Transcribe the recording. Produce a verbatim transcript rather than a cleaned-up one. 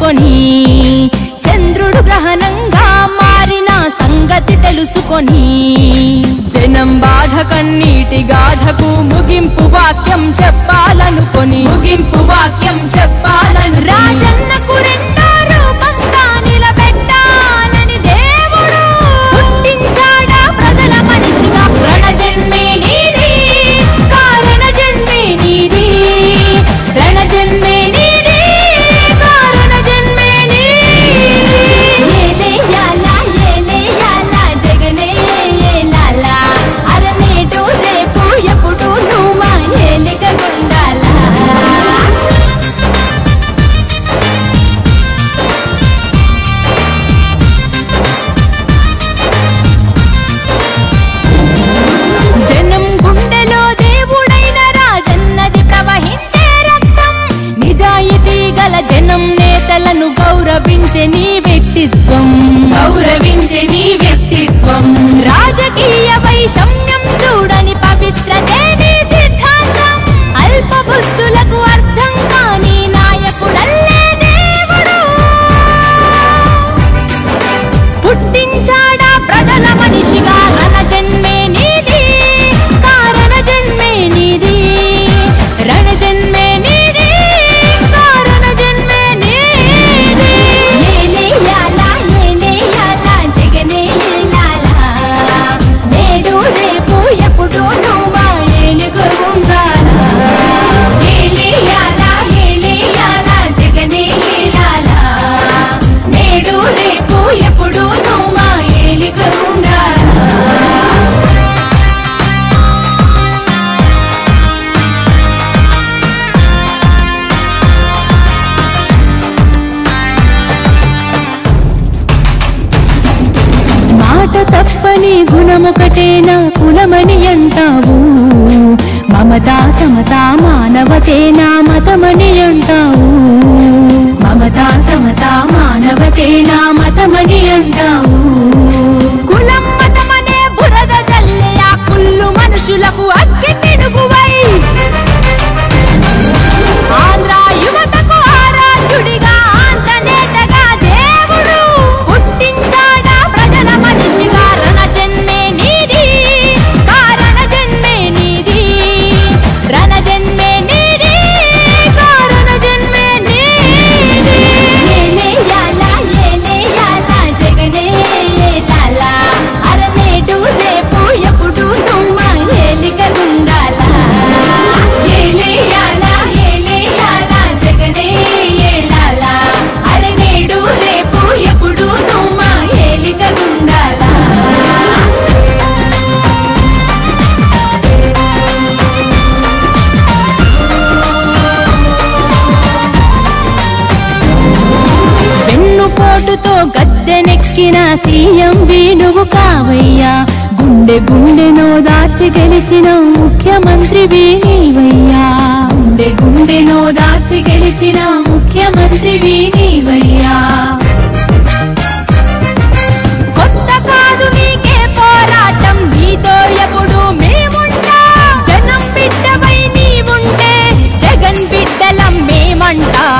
తెలుసుకొని చంద్రుడు గ్రహణంగా మారిన సంగతి తెలుసుకొని జనం బాధ కన్నీటి గాథకు ముగింపు వాక్యం చెప్పాలనుకొని ముగింపు వాక్యం చెప్పాలను రాజన్నకు రెండో రూపంగా నిలబెట్టాలని దేవుడు పుట్టించాడా ప్రజల మనిషిగా రణజన్మే నీది కారణ జన్మే నీది రణజన్మే నీది కారణ జన్మే నీది ఏలే యాలా ఏలే యాలా జగనే ఏలాలా అరనేటు రేపు ఎప్పుడు నువ్వు ఏలిక గుండాలా జనం గుండెలో దేవుడైన రాజన్నది ప్రవహించే రక్తం నిజాయితీ గల జనం నేతలను గౌరవించే నీ వ్యక్తిత్వం గౌరవించే నీ వ్యక్తిత్వం రాజకీయ వైషమ్యం చూడని పవిత్రతే నీ సిద్ధాంతం అల్ప బుద్ధులకు అర్థం కాని నాయకుడల్లే దేవుడు పుట్టించాడా ప్రజల మనిషిగా రణ జన్మే నీది కారణ జన్మే నీది రణ జన్మే నీది కారణ జన్మే నీది ఏలే యాలా ఏలే యాలా జగనే ఏలాలా నేడు రేపు ఎప్పుడు నువ్వు ఏలుగ ఉండాలా ఏలే యాలా ఏలే యాలా జగనే ఏలాలా నేడు రేపు ఎప్పుడు నువ్వు ఏలుగ ఉండాలా మాట తప్పని గుణమొకటేనా కులమని అంటావు మమతా సమతా మానవతేనా మతమని అంటావు మమతా సమతా మానవతేనా మతమని అంటావు కులం మతమనే బురద జల్లే ఆ కుళ్ళు మనుషులకు అగ్గి పిడుగువై ఆంధ్ర యువతకు ఆరాధ్యుడిగా ఆంధ్రనేతగా దేవుడు పుట్టించాడా ప్రజల మనిషిగా రణ జన్మే నీది కారణ జన్మే నీది రణ జన్మే నీది కారణ జన్మే నీది ఏలే యాలా ఏలే యాలా జగనే ఏలాలా అరనేటు రేపు ఎప్పుడు నువ్వు ఏలిక గుండాలా ఏలే యాలా ఏలే యాలా జగనే ఏలాలా అరనేడు రేపు ఎప్పుడు నువ్వు ఏలిక గుండాలా వెన్నుపోటుతో గద్దెనెక్కిన సీఎం వేణువు కావయ్యా గుండె గుండెనో దాచి గెలిచిన ముఖ్యమంత్రి నీవయ్యా గుండె గుండెనో దాచి గెలిచిన ముఖ్యమంత్రి నీవయ్యా కొత్త కాదు నీకే పోరాటం నీతో ఎప్పుడు మేముంటా జనం బిడ్డవై నీవుంటే జగన్ బిడ్డలం మేమంటా